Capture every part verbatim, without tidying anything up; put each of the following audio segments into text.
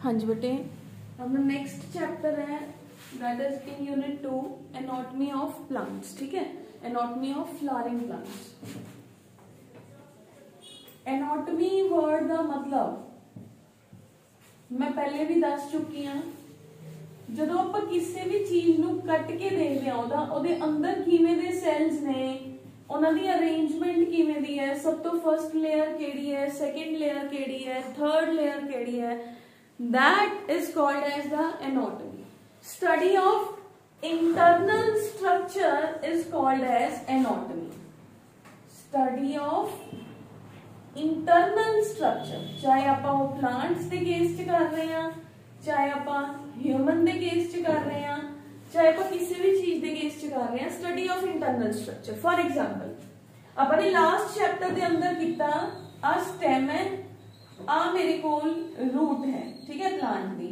हाँ जी बेटे, अपना नेक्स्ट चैप्टर है that is in unit two anatomy of plants. ठीक है, anatomy of flowering plants. Anatomy word का मतलब मैं पहले भी दस चुकी हाँ, ਜਦੋਂ ਆਪਾਂ ਕਿਸੇ ਵੀ ਚੀਜ਼ ਨੂੰ ਕੱਟ ਕੇ ਦੇਖਦੇ ਆ ਉਹਦਾ ਉਹਦੇ ਅੰਦਰ ਕਿਵੇਂ ਦੇ ਸੈਲਸ ਨੇ, ਉਹਨਾਂ ਦੀ ਅਰੇਂਜਮੈਂਟ ਕਿਵੇਂ ਦੀ ਹੈ, ਸਭ ਤੋਂ ਫਰਸਟ ਲੇਅਰ ਕਿਹੜੀ ਹੈ, ਸੈਕੰਡ ਲੇਅਰ ਕਿਹੜੀ ਹੈ, ਥਰਡ ਲੇਅਰ ਕਿਹੜੀ ਹੈ, that is called as the anatomy. Study of internal structure is called as anatomy. Study of internal structure, चाहे ਆਪਾਂ ਉਹ plants ਦੇ ਕੇਸ ਚ ਕਰ ਰਹੇ ਹਾਂ, चाहे ਆਪਾਂ ਹਿਊਮਨ ਦੇ ਕੇਸ ਚ ਕਰ ਰਹੇ ਹਾਂ, ਚਾਹੇ ਆਪਾਂ ਕਿਸੇ ਵੀ ਚੀਜ਼ ਦੇ ਕੇਸ ਚ ਕਰ ਰਹੇ ਹਾਂ, study of internal structure. For example ਆਪਾਂ ਨੇ ਲਾਸਟ ਚੈਪਟਰ ਦੇ ਅੰਦਰ ਕੀਤਾ ਆ ਸਟੈਮ ਹੈ, ਆ ਮੇਰੇ ਕੋਲ ਰੂਟ ਹੈ, ਠੀਕ ਹੈ, ਪਲਾਂਟ ਦੀ।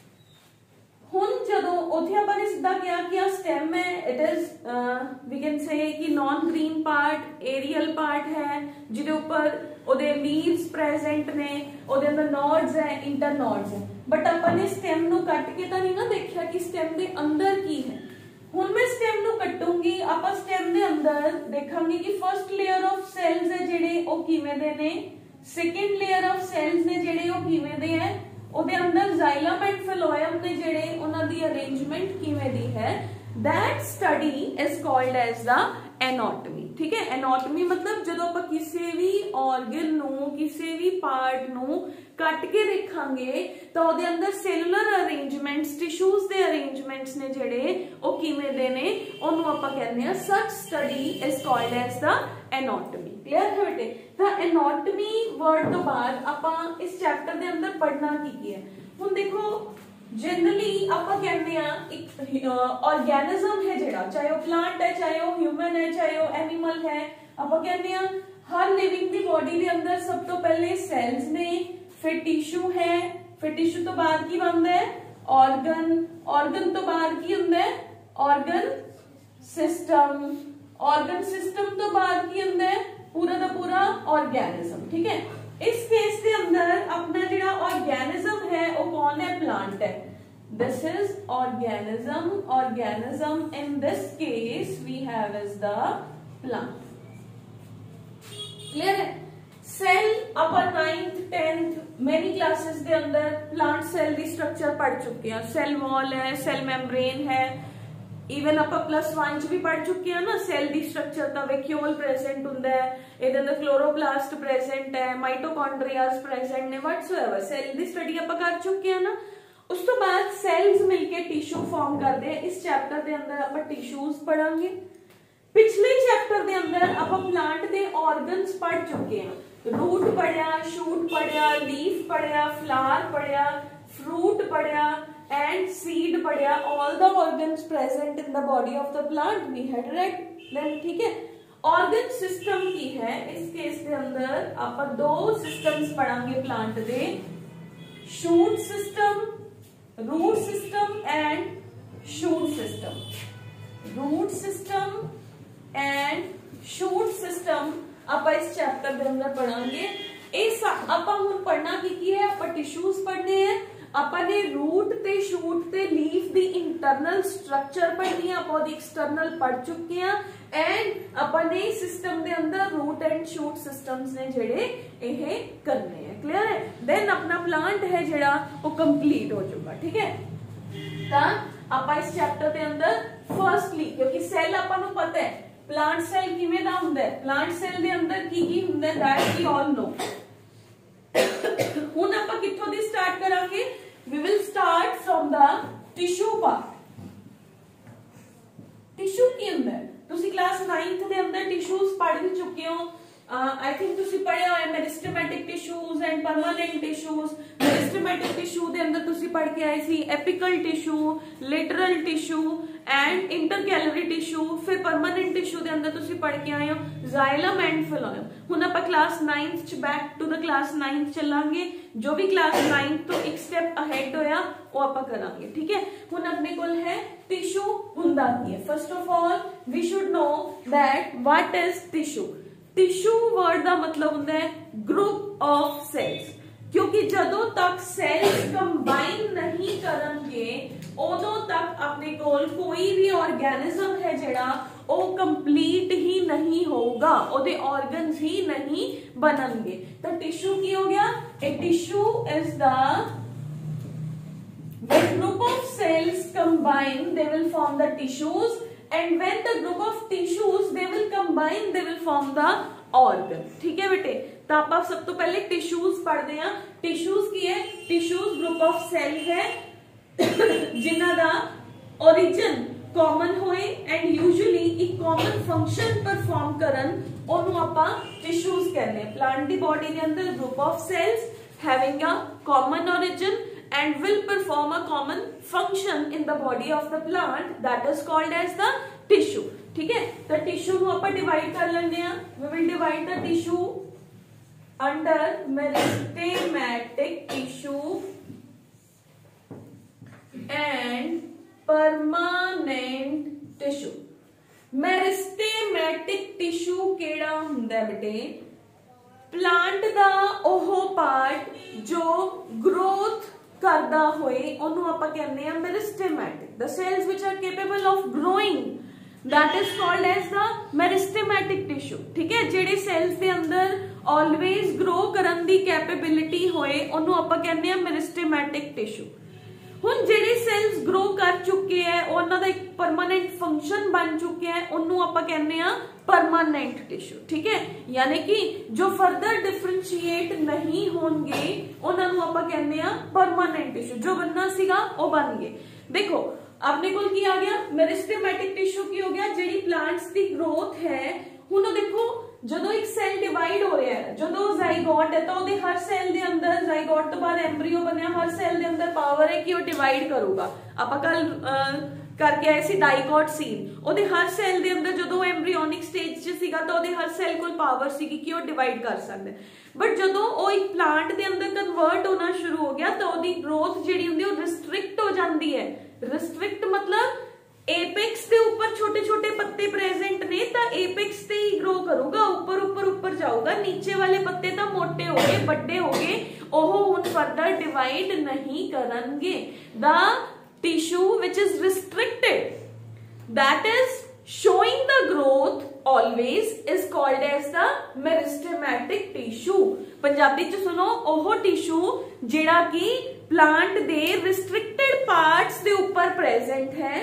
ਹੁਣ ਜਦੋਂ ਉੱਥੇ ਆਪਾਂ ਨੇ ਸਿੱਧਾ ਕਿਹਾ ਕਿ ਆ ਸਟੈਮ ਹੈ, it is we can say ਕਿ non green part aerial part ਹੈ ਜਿਹਦੇ ਉੱਪਰ ਉਹਦੇ ਲੀਵਸ ਪ੍ਰੈਜ਼ੈਂਟ ਨੇ, ਉਹਦੇ ਅੰਦਰ ਨੋਡਸ ਹੈ, ਇੰਟਰਨੋਡਸ ਹੈ। बट अपने स्टेम नु कट के तो नहीं ना देखा कि स्टेम दे अंदर की है। हुन मैं स्टेम नु कटूंगी, आपा स्टेम दे अंदर देखांगे कि फर्स्ट लेयर ऑफ सेल्स है जेडे ओ किवें दे ने, सेकंड लेयर ऑफ सेल्स ने जेडे ओ किवें दे है, ओदे अंदर जाइलम एंड फ्लोएम ने जेडे उन्हां दी अरेंजमेंट किवें दी है। That study is called as the anatomy. ठीक है, एनाटॉमी मतलब जदों आपां किसी भी ऑर्गन नु किसी भी पार्ट नु कट के देखांगे तो ਉਹਦੇ ਅੰਦਰ ਸੈਲੂਲਰ ਅਰੇਂਜਮੈਂਟਸ, ਟਿਸ਼ੂਜ਼ ਦੇ ਅਰੇਂਜਮੈਂਟਸ ਨੇ ਜਿਹੜੇ ਉਹ ਕਿਵੇਂ ਦੇ ਨੇ, ਉਹਨੂੰ ਆਪਾਂ ਕਹਿੰਦੇ ਆ such study is called as the anatomy. Clear ਹੈ ਬੇਟੇ? ਤਾਂ ਐਨਾਟੋਮੀ ਵਰਡ ਤੋਂ ਬਾਅਦ ਆਪਾਂ ਇਸ ਚੈਪਟਰ ਦੇ ਅੰਦਰ ਪੜ੍ਹਨਾ ਕੀ ਕੀ ਹੈ। ਹੁਣ ਦੇਖੋ जनरली ਆਪਾਂ ਕਹਿੰਦੇ ਆ ਇੱਕ ਆਰਗੈਨਿਜ਼ਮ ਹੈ ਜਿਹੜਾ, ਚਾਹੇ ਉਹ ਪਲਾਂਟ ਹੈ, ਚਾਹੇ ਉਹ ਹਿਊਮਨ ਹੈ, ਚਾਹੇ ਉਹ ਐਨੀਮਲ ਹੈ, ਆਪਾਂ ਕਹਿੰਦੇ ਆ ਹਰ ਲਿਵਿੰਗ ਦੀ ਬੋਡੀ ਦੇ ਅੰਦਰ ਸਭ ਤੋਂ ਪਹਿਲੇ ਸੈਲਸ ਨੇ, फिर टिश्यू है, फिर टिश्यू तो बाद की बनता है ऑर्गन, ऑर्गन तो बाद की होंगे ऑर्गन सिस्टम, ऑर्गन सिस्टम तो बाद की होंगे पूरा का पूरा ऑर्गेनिज्म। ठीक है, इस केस के अंदर अपना जिहड़ा ऑर्गेनिज्म है वो कौन है? प्लांट है। This is organism, organism in this case we have is the plant. Clear है? सेल अपन नाइन्थ टेंथ मेनी क्लासेस के अंदर प्लांट सेल दी स्ट्रक्चर पढ़ चुके हैं। सेल वॉल है, सेल मेम्ब्रेन है, इवन आप प्लस वन च भी पढ़ चुके हैं ना सेल दी स्ट्रक्चर। तो वैक्यूल प्रेजेंट होंदा है, इहदे अंदर क्लोरोप्लास्ट प्रेजेंट है, माइटोकॉन्ड्रियाज प्रेजेंट ने, व्हाटसोएवर सेल दी स्टडी आप कर चुके हैं ना। उस तो बाद सेल्स मिलके टिश्यू फॉर्म करते हैं। इस चैप्टर के अंदर आप टिश्यूज पढ़ांगे। पिछले चैप्टर के अंदर आप प्लांट के ऑर्गन्स पढ़ चुके हैं। रूट पढ़िया, शूट पढ़िया, लीफ पढ़िया, फ्लावर पढ़िया, फ्रूट पढ़िया एंड सीड पढ़िया। All the organs present in the body of the plant we had read then. ठीक है, ऑर्गन सिस्टम की है इस केस के अंदर आप दो सिस्टम्स पढ़ांगे प्लांट दे, shoot system, root system and shoot system. Root system and shoot system आप इस चैप्टर के अंदर पढ़ांगे। इस आप हुन पढ़ना की की है, आप टिश्यूज पढ़ने हैं, आपने रूट ते शूट ते लीफ दी इंटरनल स्ट्रक्चर पढ़नी है, आप एक्सटर्नल पढ़ चुके हैं एंड अपने सिस्टम दे अंदर रूट एंड शूट सिस्टम्स ने जेड़े ये करने हैं। क्लियर है? देन अपना प्लांट है जेड़ा वो कंप्लीट हो चुका। ठीक है, तां आप इस चैप्टर के अंदर फर्स्टली क्योंकि सेल आपां नूं पता है प्लांट सेल किवें दा हुंदा है, प्लांट सेल दे अंदर की की हुंदा है दैट वी ऑल नो। हुण आपां कित्थों दी स्टार्ट करांगे? We will start from the tissue part. Tissue की हुंदा है, तुसी क्लास नाइन्थ दे अंदर टिश्यूज पढ़ भी चुके हो। आई थिंक तुसी पढ़िया होया meristematic tissues and permanent tissues. Meristematic tissue दे अंदर तुसी पढ़ के आए सी apical tissue, lateral tissue and intercalary tissue. फिर परमानेंट टिश्यू दे अंदर तुसी पढ़ के आए हो जाइलम एंड फ्लोएम। हुण आपां क्लास नाइन्थ च back to the class ninth चलांगे। जो भी क्लास नाइन्थ तो एक स्टेप अहेड होया वो आपां करांगे। ठीक है, हुण अपने कोल है टिश्यू हुंदा की है। First of all we should know that what is tissue. Tissue word का मतलब होता है ग्रुप ऑफ सेल्स, क्योंकि जदों तक सेल्स कंबाइन करनगे उदों तक अपने कोल कोई भी ऑर्गेनिज्म है जिहड़ा ਉਹ कंप्लीट ही नहीं होगा, ਉਹਦੇ organs ही नहीं बननगे। तो टिश्यू की हो गया, a tissue is the when group of cells combine they will form the tissues, and when the group of tissues they will combine they will form the organ। ठीक है बेटे, तो आप सब तो पहले टिश्यूज पढ़ते हैं। टिश्यूज की है, टिश्यूज ग्रुप ऑफ सेल है जिन्हां दा ओरिजिन कॉमन होए एंड यूजुअली एक कॉमन फंक्शन परफॉर्म करन ओनू आपां टिश्यूज कहने। प्लांट दी बॉडी दे अंदर group of cells having a common origin and will perform a common function in the body of the plant that is called as the tissue। ठीक है, तो टिश्यू ਨੂੰ ਆਪਾਂ डिवाइड कर लेंगे हैं। we will divide the tissue under meristematic tissue and permanent tissue। meristematic tissue केड़ा हुंदा है बेटे? प्लांट दा ओह पार्ट जो ग्रोथ करदा होए ओनू आपां कहने आ meristematic. The cells which are capable of growing that is called as the meristematic tissue. ठीक है, जेडे सेल्स दे अंदर ऑलवेज ग्रो करन दी कैपेबिलिटी होए ओनू आपां कहने आ मेरिस्टेमैटिक टिश्यू। हुण जेडे सेल्स ग्रो कर चुके हैं उन्हां दा एक परमानेंट फंक्शन बन चुके हैं ओनू आपां कहने आ परमानेंट टिश्यू। ठीक है, यानी कि जो फर्दर डिफरेंशिएट नहीं होंगे उन्हां नूं आपां कहने आ परमानेंट टिश्यू। जो बनना सीगा वो बन गए। देखो अपने कोल की आ गया, मेरिस्टेमैटिक टिश्यू की हो गया जेडी प्लांट्स दी ग्रोथ है। हुण देखो ਜਦੋਂ एक सेल डिवाइड हो रहा है, ਜਦੋਂ ਜ਼ਾਈਗੋਟ है तो ਉਹਦੇ हर सेल ਦੇ ਅੰਦਰ ਜ਼ਾਈਗੋਟ ਤੋਂ ਬਾਅਦ ਐਮਬ੍ਰੀਓ ਬਣਿਆ, हर सेल ਦੇ ਅੰਦਰ ਪਾਵਰ ਹੈ ਕਿ ਉਹ ਡਿਵਾਈਡ ਕਰੂਗਾ। ਆਪਾਂ ਕੱਲ करके आए सी डाइकोट सीन, ਉਹਦੇ हर सेल ਦੇ ਅੰਦਰ ਜਦੋਂ ਐਮਬ੍ਰੀਓਨਿਕ ਸਟੇਜ 'ਚ ਸੀਗਾ ਤਾਂ ਉਹਦੇ हर सेल ਕੋਲ ਪਾਵਰ ਸੀਗੀ ਕਿ ਉਹ ਡਿਵਾਈਡ ਕਰ ਸਕਦਾ। ਬਟ ਜਦੋਂ ਉਹ ਇੱਕ ਪਲਾਂਟ ਦੇ ਅੰਦਰ ਕਨਵਰਟ ਹੋਣਾ ਸ਼ੁਰੂ ਹੋ ਗਿਆ ਤਾਂ ਉਹਦੀ ਗਰੋਥ ਜਿਹੜੀ ਹੁੰਦੀ ਉਹ ਰਿਸਟ੍ਰਿਕਟ ਹੋ ਜਾਂਦੀ ਹੈ। ਰਿਸਟ੍ਰਿਕਟ मतलब एपेक्स के ऊपर छोटे छोटे पत्ते प्रेजेंट ने तो एपेक्स से ही ग्रो करूगा, ऊपर ऊपर ऊपर जाऊगा, नीचे वाले पत्ते तो मोटे हो गए, बड़े हो गए, ओह हुन फर्दर डिवाइड नहीं करनगे। The tissue which is restricted that is showing the growth always is called as the meristematic tissue। Punjabi च सुनो, ओह टिश्यू जेड़ा कि प्लांट दे रिस्ट्रिक्टेड पार्ट्स दे ऊपर प्रेजेंट है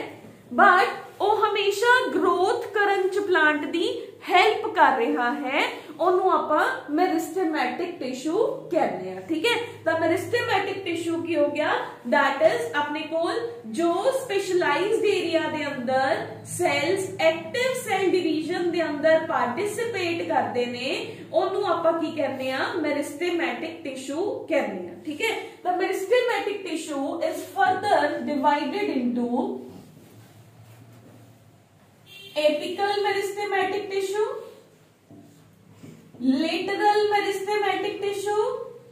बट वो हमेशा ग्रोथ करन च प्लांट दी हेल्प कर रहा है, ओनू आपां मेरिस्टेमैटिक टिश्यू कहते हैं। ठीक है, तो मेरिस्टेमैटिक टिश्यू की हो गया दैट इज अपने कोल जो स्पेशलाइज्ड एरिया दे अंदर सेल्स एक्टिव सेल डिवीजन दे अंदर पार्टिसिपेट करते ने ओनू आपां की कहते हैं मेरिस्टेमैटिक टिश्यू कहते हैं। ठीक है, तो meristematic tissue is further divided into apical meristematic tissue, lateral meristematic tissue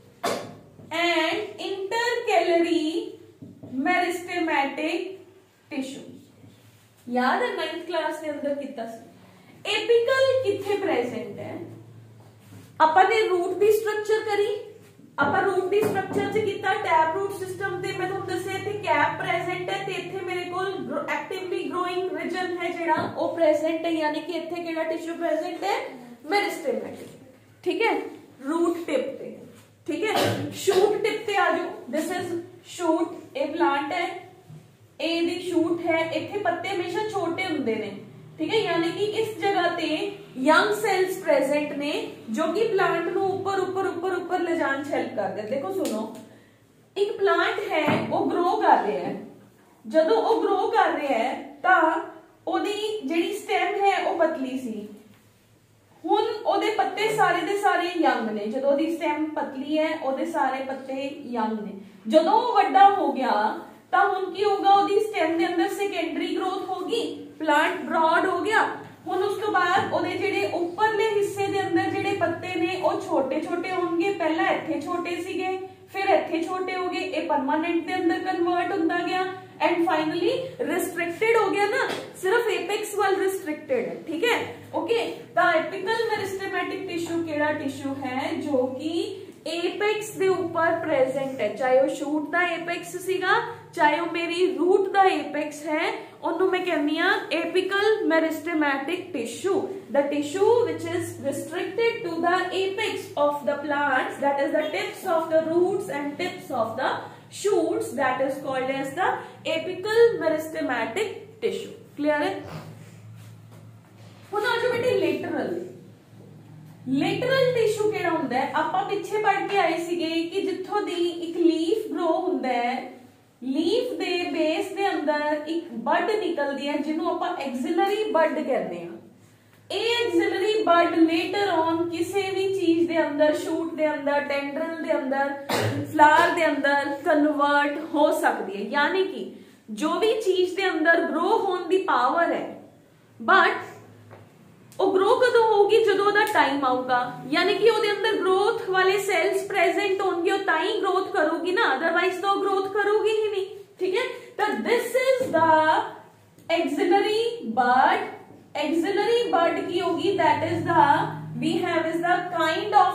and intercalary meristematic tissue। याद है नाइन्थ क्लास के अंदर कितना सी एपिकल किथे प्रेजेंट है? अपन ने रूट दी स्ट्रक्चर करी, अपन रूट दी स्ट्रक्चर से कितना टैप रूट सिस्टम ते मैं तुहानू दस्सिया इत्थे कैप प्रेजेंट है ते इत्थे मेरे कोल एक्टिवली ग्रोइंग रीजन है जेड़ा वो प्रेजेंट है, यानी कि इत्थे केड़ा टिश्यू प्रेजेंट है? मेरिस्टेमैटिक। ठीक है, रूट टिप पे। ठीक है, शूट टिप पे आ जाओ, दिस इज शूट, ए प्लांट है, ए दी शूट है, इत्थे पत्ते हमेशा छोटे हुंदे ने। ठीक है, यानी कि इस जगह ते यंग सेल्स प्रेजेंट ने जो कि प्लांट नु ऊपर ऊपर ऊपर ऊपर ले जान हेल्प कर दे। देखो सुनो, एक प्लांट है वो ग्रो कर रहा है, जदों वो ग्रो कर रहा है तां ओदी जेड़ी स्टेम है वो पतली सी, हुन ओदे पत्ते सारे दे सारे यंग ने, जदों दी स्टेम पतली है ओदे सारे पत्ते यंग ने। जदों वो बड़ा हो गया तां हुन की होगा, ओदी स्टेम दे अंदर सेकेंडरी ग्रोथ होगी, प्लांट ब्रॉड हो गया। हुन उस तो बाद ओदे जेडे ऊपरले हिस्से दे अंदर जेडे पत्ते ने वो छोटे छोटे होंगे, पहला इत्थे छोटे सीगे फिर इत्थे छोटे हो गए, ए परमानेंट दे अंदर कन्वर्ट हुंदा गया एंड फाइनली रिस्ट्रिक्टेड हो गया ना, सिर्फ एपेक्स वाल रिस्ट्रिक्टेड है। ठीक है, ओके, तो एपिकल मेरिस्टेमैटिक टिश्यू केड़ा टिश्यू है जो कि एपेक्स दे ऊपर प्रेजेंट है, चाहे वो शूट दा एपेक्स सीगा, चाहे वो मेरी रूट दा एपेक्स है, ओनू मैं कहनी आ apical meristematic tissue, the tissue which is restricted to the apex of the plants, that is the tips of the roots and tips of the shoots, that is called as the apical meristematic tissue. Clear है? ਹੁਣ ਆ ਜਾਓ ਬੇਟੇ lateral. Lateral tissue ਕਿਹੜਾ ਹੁੰਦਾ ਹੈ? ਆਪਾਂ ਪਿੱਛੇ ਪੜ੍ਹ ਕੇ ਆਏ ਸੀਗੇ ਕਿ ਜਿੱਥੋਂ ਦੀ ਇੱਕ ਲੀਫ ਗਰੋ ਹੁੰਦਾ ਹੈ, ਲੀਫ ਦੇ ਬੇਸ ਦੇ ਅੰਦਰ ਇੱਕ ਬਡ ਨਿਕਲਦੀ ਹੈ ਜਿਹਨੂੰ ਆਪਾਂ ਐਕਸਿਲਰੀ ਬਡ ਕਹਿੰਦੇ ਆ। ਇਹ ਐਕਸਿਲਰੀ ਬਡ ਲੇਟਰ ਔਨ ਕਿਸੇ ਵੀ ਚੀਜ਼ ਦੇ ਅੰਦਰ, ਸ਼ੂਟ ਦੇ ਅੰਦਰ, ਟੈਂਡਰਲ ਦੇ ਅੰਦਰ, ਫਲਾवर ਦੇ ਅੰਦਰ ਕਨਵਰਟ ਹੋ ਸਕਦੀ ਹੈ। ਯਾਨੀ ਕਿ ਜੋ ਵੀ ਚੀਜ਼ ਦੇ ਅੰਦਰ ਗਰੋ ਹੋਣ ਦੀ ਪਾਵਰ ਹੈ, ਬਟ ਉਹ ਗਰੋ ਕਦੋਂ ਹੋਊਗੀ? ਜਦੋਂ ਉਹਦਾ ਟਾਈਮ ਆਊਗਾ, ਯਾਨੀ ਕਿ ਉਹਦੇ ਅੰਦਰ ਗਰੋਥ ਵਾਲੇ ਸੈਲਸ ਪ੍ਰੈਜ਼ੈਂਟ ਹੋਣਗੇ, ਉਹ ਤਾਂ ਹੀ ਗਰੋਥ ਕਰੂਗੀ ਨਾ, ਅਦਰਵਾਈਜ਼ ਤਾਂ ਉਹ ਗਰੋਥ ਕਰੂਗੀ ਹੀ ਨਹੀਂ। ਠੀਕ ਹੈ, ਤਾਂ this is the ਐਕਸਿਲਰੀ bud. Axillary bud की होगी, that is the we have is the kind of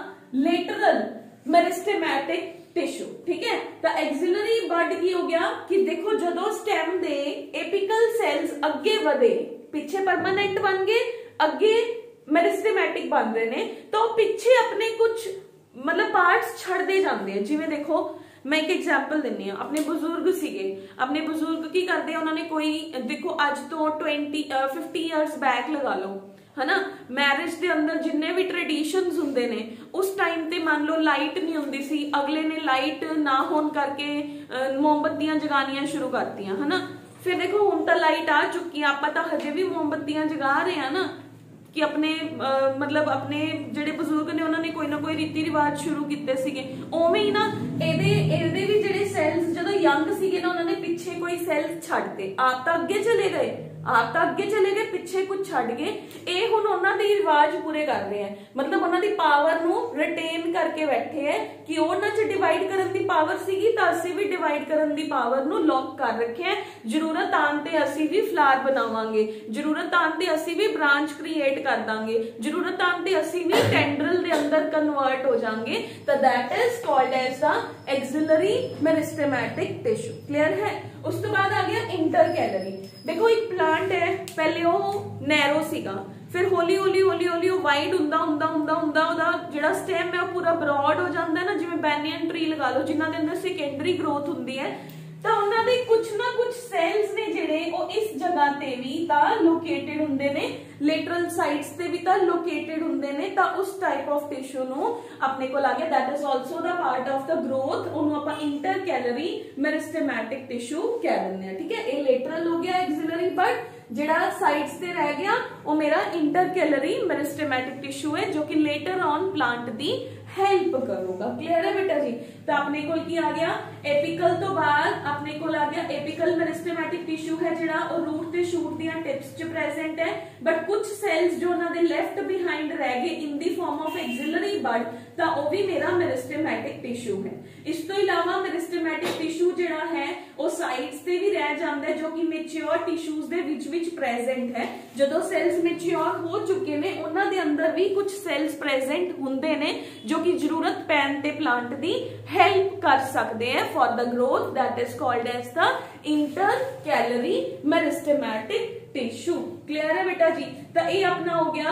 the lateral meristematic tissue. ठीक है, तो एक्सिलरी बड की हो गया कि देखो जदों स्टेम दे एपिकल सेल्स अगे वधे, पीछे परमानेंट बन गए, अगे मेरिस्टेमेटिक बन रहे ने, तो पीछे अपने कुछ मतलब पार्ट्स छड़दे जाते हैं। जिवें देखो मैं एक एग्जाम्पल दिनी, अपने बुजुर्ग सीगे, अपने बुजुर्ग की करते हैं, उन्होंने कोई देखो अज तो ट्वेंटी फिफ्टी ईयर्स बैक लगा लो, है ना, मैरिज के अंदर जिन्ने भी ट्रेडिशंस हुंदे ने, उस टाइम ते मान लो लाइट नहीं हुंदी सी, अगले ने लाइट ना होने करके मोमबत्तियां जगानियां शुरू करतियां, है ना। फिर देखो हुण तां लाइट आ चुकी, आपां तां हजे भी मोमबत्तियां जगा रहे हैं ना, कि अपने आ, मतलब अपने जेडे बुजुर्ग ने उन्होंने कोई ना कोई रीति रिवाज शुरू किते सीगे। उवें ही ना एदे एदे भी जेडे सेल्स जदों यंग सीगे ना, उन्होंने पिछे कोई सेल्स छड्डते, आप तां अगे चले गए, आप तां अगे चले गए, पिछे कुछ छड्ड गए। ये हुण उन्हां दे रिवाज पूरे कर रहे हैं, मतलब उन्हां दी पावर नूं रिटेन करके बैठे हैं कि उन्हां च डिवाइड करन दी पावर सीगी तां असीं भी डिवाइड करन दी पावर नूं लॉक कर रखे हैं। जरूरत आन ते असीं भी फ्लावर बनावांगे, जरूरत आन ते असीं भी ब्रांच क्रिएट कर दांगे, जरूरत आन ते असीं भी टेंड्रल दे अंदर कन्वर्ट हो जाएंगे। तो that is called as the axillary meristematic tissue. Clear है? उस तो बाद आ गया इंटरकैलरी। देखो एक प्लांट है, पहले वो नैरो सीगा, फिर हौली हौली हौली हौली वो वाइड हुंदा हुंदा हुंदा हुंदा ओदा जिहड़ा स्टेम है वो पूरा ब्रॉड हो जाता है ना, जिवें बैनियन ट्री लगा लो जिन्हां दे अंदर सेकेंडरी ग्रोथ हुंदी है, तो उन्हां दे कुछ ना कुछ सेल्स ने जिहड़े वो इस जगह ते भी तां लोकेटेड हुंदे ने, लेटरल साइड्स ते भी तां लोकेटेड हुंदे ने। तां उस टाइप ऑफ टिश्यू नूं अपने कोल आ गया, that is also the part of the growth, ओनू आपां इंटरकैलरी मेरिस्टेमेटिक टिश्यू कह दिंदे आ। ठीक है, ये लेटरल हो गया एक्सिलरी, बट जिहड़ा साइड्स ते रह गया वो मेरा इंटरकैलरी मेरिस्टेमेटिक टिश्यू है, जो कि लेटर ऑन प्लांट दी हेल्प करूंगा। क्लियर है बेटा जी? तो अपने कोल की आ गया एपिकल, तो बाद अपने कोल आ गया एपिकल मेरिस्टेमेटिक टिश्यू है जिहड़ा और रूट ते शूट दियां टिप्स च प्रेजेंट है, बट कुछ सेल्स जो उन्हां दे लेफ्ट बिहाइंड रह गए in the form of axillary bud, तां वो भी मेरा मेरिस्टेमेटिक टिश्यू है। इस तो इलावा मेरिस्टेमेटिक टिश्यू जिहड़ा है वो साइड्स ते भी रह जांदा है, जो कि मैच्योर टिश्यूज दे विच विच प्रेजेंट है। जदों सेल्स मैच्योर हो चुके ने, उन्हां दे अंदर भी कुछ सेल्स प्रेजेंट हुंदे ने जो कि जरूरत पैन ते प्लांट दी हेल्प कर सकते हैं for the growth, that is called as the intercalary meristematic tissue. Clear है बेटा जी? तो ये अपना हो गया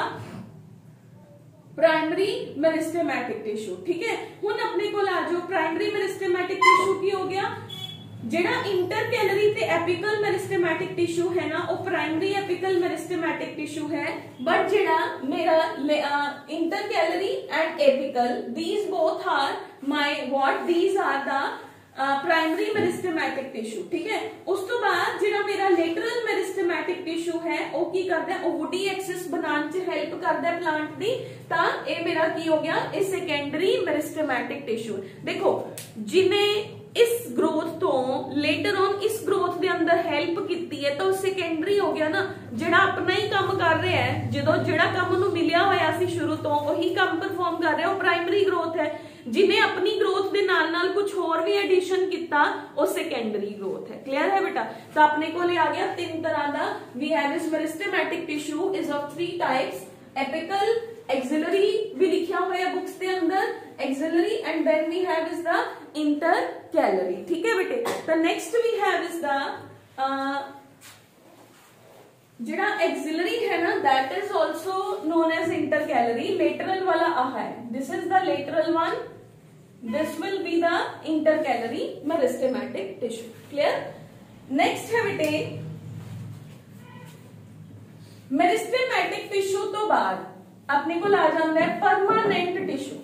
प्राइमरी मेरिस्टेमेटिक टिश्यू। ठीक है, हुण अपने को आ जाओ प्राइमरी मेरिस्टेमेटिक टिश्यू की हो गया, जेड़ा इंटरकैलरी ते एपिकल मेरिस्टेमेटिक टिश्यू है ना, वो प्राइमरी एपिकल मेरिस्टेमेटिक टिश्यू है, बट जेड़ा मेरा intercalary and apical, these both are my what these are the primary meristematic tissue. ठीक है, उस तो बाद जेड़ा मेरा लेटरल मेरिस्टेमेटिक टिश्यू है वो की करदा है, वो वुडी एक्सिस बनाने च हेल्प करदा है प्लांट दी, तां ये मेरा की हो गया ये सेकेंडरी मेरिस्टेमेटिक टिश्यू। देखो जिन्हें इस ग्रोथ तो लेटर ऑन इस ग्रोथ के अंदर हेल्प की है, तो सेकेंडरी हो गया ना, जिहड़ा अपना ही काम कर रहा है, जो जिहड़ा काम उन्होंने मिलिया होया सी शुरू तो वही काम परफॉर्म कर रहा है, वो प्राइमरी ग्रोथ है। जिन्हें अपनी ग्रोथ के नाल नाल कुछ होर भी एडिशन किया, वो सेकेंडरी ग्रोथ है। क्लियर है बेटा? तो अपने को आ गया तीन तरह का, we have this meristematic tissue is of three types, apical, axillary भी लिखा हुआ है बुक्स के अंदर, axillary and then we have is the intercalary. ठीक है बेटे, the next we have is the जिहड़ा एक्सिलरी है ना that is also known as intercalary. Lateral वाला आ है, this is the lateral one, this will be the intercalary meristematic tissue. Clear? Next है बेटे मेरिस्टेमेटिक टिश्यू तो बाद अपने को आ जाता है परमानेंट टिश्यू।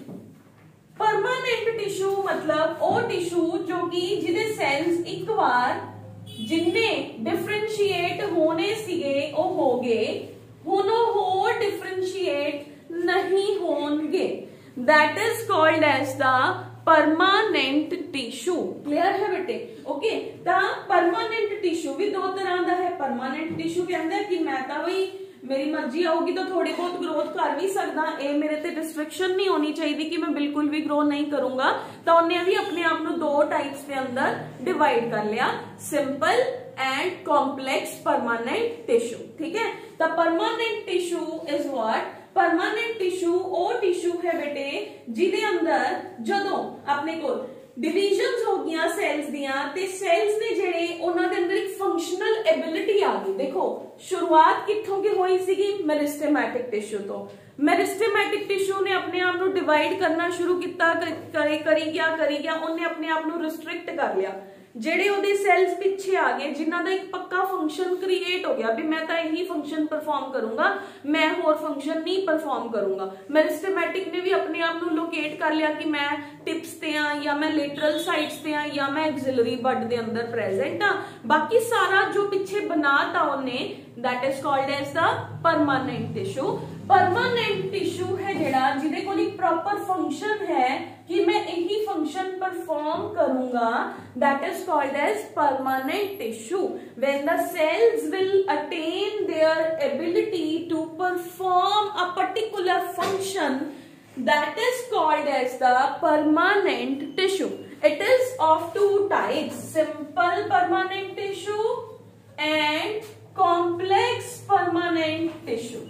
परमानेंट टिश्यू मतलब वो टिश्यू जो कि जिहदे सेल्स एक बार जिन्ने डिफरेंशिएट होने सीगे वो हो गए, हुण होर डिफरेंशिएट नहीं होंगे, that is called as the permanent tissue. Clear है बेटे? ओके, परमानेंट टिश्यू भी दो तरह का है। परमानेंट टिश्यू कहते हैं कि मैं तो बई मेरी मर्जी आऊगी तो थोड़ी बहुत ग्रोथ कर भी सकदा, ए मेरे ते रिस्ट्रिक्शन नहीं होनी चाहिए कि मैं बिल्कुल भी ग्रो नहीं करूंगा। तो उन्हें भी अपने आप को दो टाइप्स के अंदर डिवाइड कर लिया, simple and complex permanent tissue. ठीक है, the permanent tissue is what? Permanent tissue वो टिश्यू है बेटे जिहदे अंदर जदों अपने को डिविजन्स हो गया सेल्स दियां ते सेल्स ने जेड़े उन्हां दे अंदर एक फंक्शनल एबिलिटी आ गई। देखो शुरुआत कित्थों की होई सीगी? मेरिस्टेमेटिक टिश्यू तो। मेरिस्टेमेटिक टिश्यू ने अपने आप को डिवाइड करना शुरू किया, करे करी गया करी गया उन्हें अपने आप को रिस्ट्रिक्ट कर लिया। जेड़े ओदे सेल्स पिछे आ गए जिन्हां दा एक पक्का फंक्शन क्रिएट हो गया भी मैं तो यही फंक्शन परफॉर्म करूंगा, मैं होर फंक्शन नहीं परफॉर्म करूंगा। मेरिस्टेमेटिक ने भी अपने आप को लोकेट कर लिया कि मैं टिप्स ते आ या मैं लेटरल साइड्स ते आ या मैं एक्सिलरी बड दे अंदर प्रेजेंट आ, बाकी सारा जो पिछे बनाता उन्हें that is called as the permanent tissue. Permanent tissue है जेड़ा जिहदे कोल एक प्रॉपर फंक्शन है कि मैं यही फंक्शन परफॉर्म करूंगा, that is called as permanent tissue. When the cells will attain their ability to perform a particular function, that is called as the permanent tissue. It is of two types, simple permanent tissue and complex permanent tissue.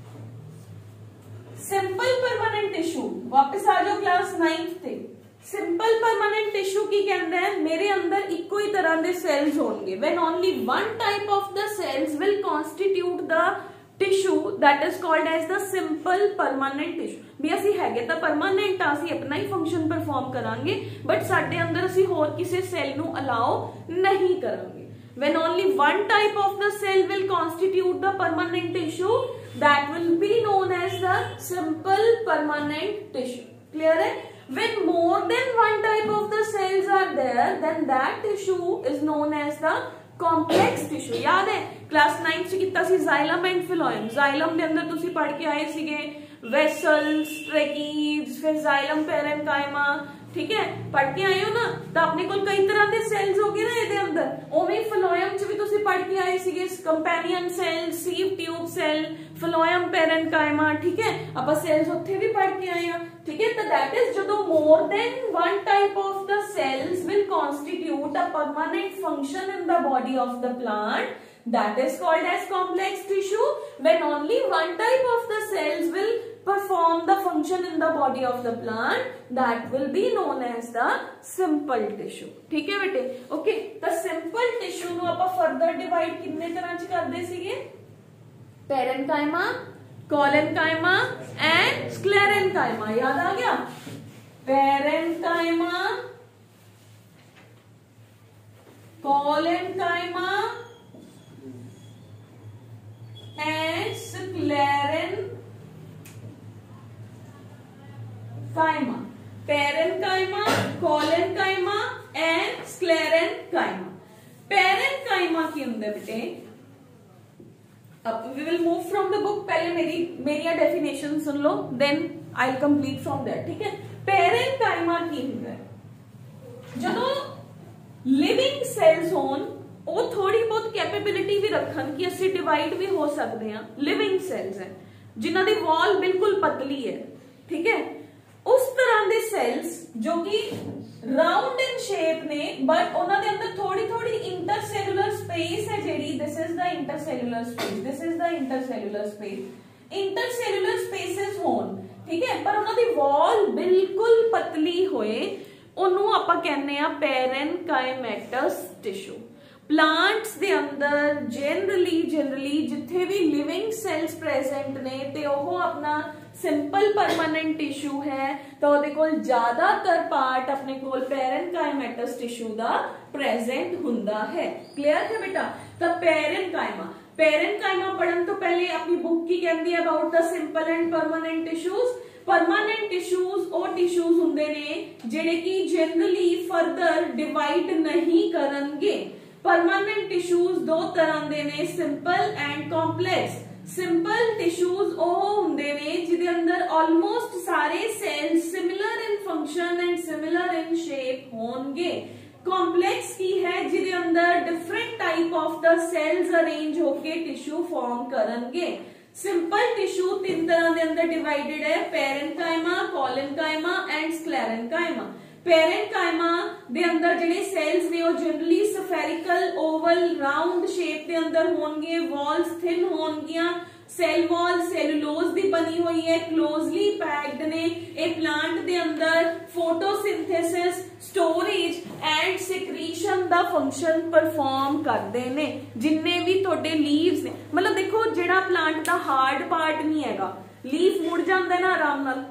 Simple permanent tissue वापस आ जाओ class ninth थे। Simple permanent tissue की कहते हैं मेरे अंदर eco ही तरह के सेल्स होंगे, when only one type of the cells will constitute the tissue that is called as the simple permanent tissue. भी असी है तो परमानेंट असी अपना ही फंक्शन परफॉर्म करांगे बट साडे अंदर असी होर किसी सेल नू अलाउ नहीं करांगे। When only one type of the cell will constitute the permanent tissue, that will be known as the simple permanent tissue. Clear है? When more than one type of the cells are there, then that tissue is known as the complex tissue. याद है class ninth च कितना सी xylem and phloem. Xylem के अंदर तुसी पढ़ के आए सीगे वेसल्स, ट्रेकीड्स, फिर जाइलम पेरेन्काइमा, ठीक है पढ़ के आए हो ना। तो अपने को कई तरह के सेल्स हो गए ना ये अंदर। उवें फिलोएम च भी तुसी पढ़ के आए सीगे companion cell, sieve tube cell, phloem parenchyma, ठीक है आप सेल्स उत्थे भी पढ़ के आए हैं। ठीक है, तो दैट इज जो more than one type of the cells will constitute a permanent function in the body of the plant, that is called as complex tissue. When only one type of the cells will perform the function in the body of the plant, that will be known as the simple tissue. ठीक है बेटे? Okay, तो simple tissue ਨੂੰ ਆਪਾਂ further divide कितने तरह च करदे सीगे? Parenchyma, collenchyma and sclerenchyma. याद आ गया? Parenchyma, collenchyma and sclerenchyma. Parenchyma, collenchyma and sclerenchyma. Parenchyma की अंदर बेटे अब we will move from the book। पहले मेरी मेरी डेफिनेशन सुन लो, then I'll complete from there। ठीक है, parenchyma की अंदर ਜਦੋਂ लिविंग सेल्स होन वो थोड़ी बहुत कैपेबिलिटी भी रखन कि असि डिवाइड भी हो सकते हैं। लिविंग सेल्स है जिन्हां दी वॉल बिल्कुल पतली है, ठीक है उस तरह के सेल्स जो कि राउंड इन शेप ने बट उन्हां दे अंदर थोड़ी थोड़ी इंटरसेलुलर स्पेस है जेडी, this is the intercellular space, this is the intercellular space. Intercellular spaces होन, ठीक है, पर उन्हां दी वॉल बिल्कुल पतली होए, ਉਹਨੂੰ ਆਪਾਂ ਕਹਿੰਦੇ ਆ ਪੈਰੇਨਕਾਈਮੈਟਸ ਟਿਸ਼ੂ। प्लांट्स ਦੇ ਅੰਦਰ ਜਨਰਲੀ ਜਨਰਲੀ ਜਿੱਥੇ ਵੀ ਲਿਵਿੰਗ ਸੈਲਸ ਪ੍ਰੈਜ਼ੈਂਟ ਨੇ ਤੇ ਉਹ ਆਪਣਾ ਸਿੰਪਲ ਪਰਮਾਨੈਂਟ ਟਿਸ਼ੂ ਹੈ ਤਾਂ ਉਹਦੇ ਕੋਲ ਜ਼ਿਆਦਾਤਰ ਪਾਰਟ ਆਪਣੇ ਕੋਲ ਪੈਰੇਨਕਾਈਮੈਟਸ ਟਿਸ਼ੂ ਦਾ ਪ੍ਰੈਜ਼ੈਂਟ ਹੁੰਦਾ ਹੈ। ਕਲੀਅਰ ਹੈ बेटा? ਤਾਂ ਪੈਰੇਨਕਾਈਮਾ ਪੈਰੇਨਕਾਈਮਾ ਪੜਨ ਤੋਂ ਪਹਿਲੇ ਆਪਣੀ ਬੁੱਕ ਕੀ ਕਹਿੰਦੀ ਹੈ about the simple and permanent tissues. Permanent tissues वो टिश्यूज हुंदे ने जेड़े की जनरली फर्दर डिवाइड नहीं करनगे। परमानेंट टिश्यूज दो तरह दे ने, simple and complex. Simple tissues वो हुंदे ने जिदे अंदर ऑलमोस्ट सारे cells similar in function and similar in shape होंगे। कॉम्प्लेक्स की है जिदे अंदर different type of the cells arrange होके टिश्यू फॉर्म करनगे। सिंपल टिश्यू तीन तरह के अंदर डिवाइडेड है, parenchyma, collenchyma and sclerenchyma. Parenchyma दे अंदर जेडे सेल्स ने वो generally spherical oval round shape के अंदर होंगे, walls thin होंगियां, cell wall cellulose दी बनी हुई है, क्लोजली पैक्ड ने। ए प्लांट दे अंदर फोटोसिंथेसिस, स्टोरेज एंड सिक्रीशन दा फंक्शन परफॉर्म करते ने। जिन्ने भी थोड़े लीव्स ने, मतलब देखो जेड़ा प्लांट दा हार्ड पार्ट नहीं हैगा, लीफ मुड़ जांदा है ना आराम नाल,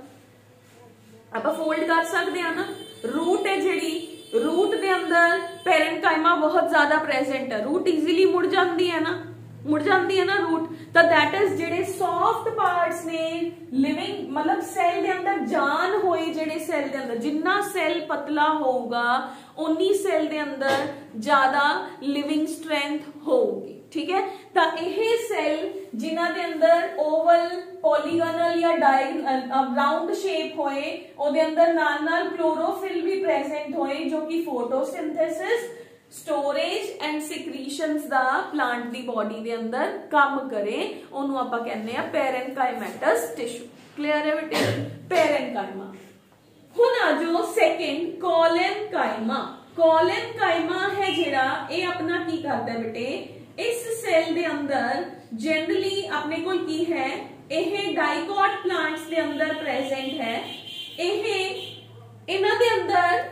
आपां फोल्ड कर सकते हैं ना। रूट है जेड़ी, रूट दे अंदर पैरेनकाइमा बहुत ज्यादा प्रेजेंट है, रूट इजीली मुड़ जाती है ना, मुड़ जाती है ना रूट। तो दैट इज जेडे सॉफ्ट पार्ट्स ने लिविंग, मतलब सेल दे अंदर जान होए, जेडे सेल दे अंदर जिन्ना सेल पतला होगा उन्नी सेल दे अंदर ज्यादा लिविंग स्ट्रेंथ होगी, ठीक है। तो यह सेल जिन्हां दे अंदर ओवल, पॉलीगोनल या डायगोनल राउंड शेप होए, ओदे अंदर नाल नाल क्लोरोफिल भी प्रेजेंट होए जो कि फोटोसिंथेसिस, स्टोरेज एंड सिक्रीशंस दा प्लांट दी बॉडी दे अंदर काम करे, ओनू आपां कहने आ पैरेनकाइमेटस टिश्यू। क्लियर है बेटे? पैरेनकाइमा। हुण आ जो सेकंड कोलेनकाइमा। कोलेनकाइमा है जेड़ा ये अपना की करदा है बेटे, इस सेल दे अंदर जनरली अपने कोल की है, यह डाइकॉट प्लांट्स दे अंदर प्रेजेंट है। यह इन्हां दे अंदर